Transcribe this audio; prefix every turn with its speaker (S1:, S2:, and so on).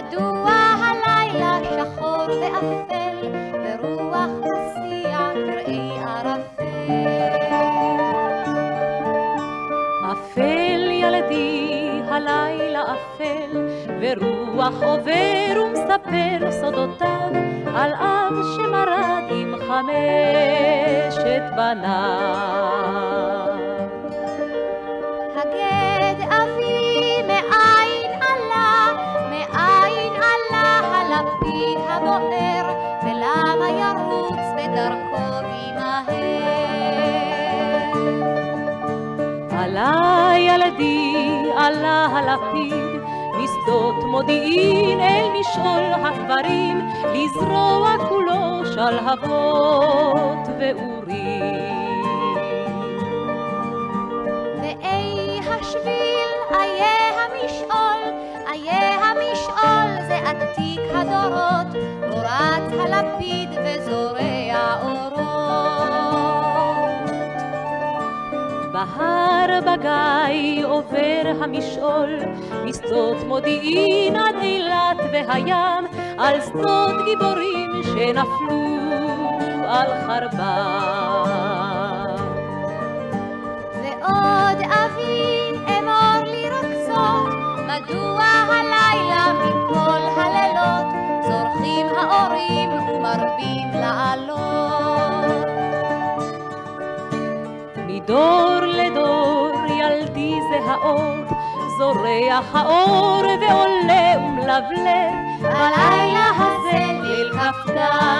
S1: מדוע הלילה שחור ואפל, ורוח מסיע קרעי ערפל.
S2: אפל ילדי הלילה אפל, ורוח עובר ומספר סודותיו על אב שמרד עם 5 בניו.
S1: הגד אבי מאין עלה הלפיד הבוער, ולמה ירוץ בדרכו ממהר.
S2: עלה ילדי, עלה הלפיד, משדות מודיעין אל משעול הקברים, לזרוע כולו שלהבות ואורים.
S1: ואי השביל, איה המשעול, זה עתיק הדורות, בו רץ הלפיד וזורע אורות.
S2: בהר בגיא עובר המשעול, משדות מודיעין עד אילת והים, על שדות גיבורים שנפלו על חרבם.
S1: ועוד אבי אמור לי רק זאת, מדוע הלילה מכל הלילות זורחים האורים ומרבים לעלות.
S2: מדור לדור ילדי זה האור, זורח האור ועולה ומלבלב, בלילה הזה ליל כ"ד